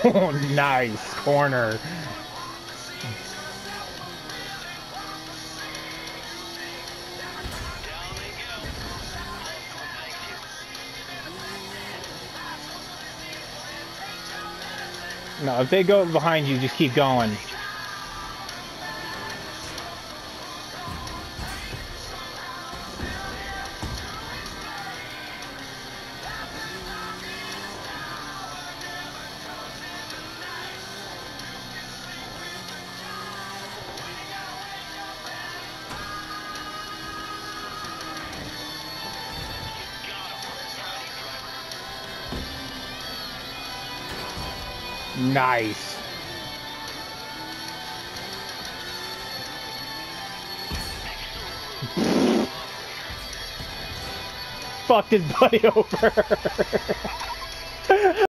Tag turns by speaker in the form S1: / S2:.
S1: Oh, nice corner. No, if they go behind you, just keep going. Nice. Fucked his buddy over.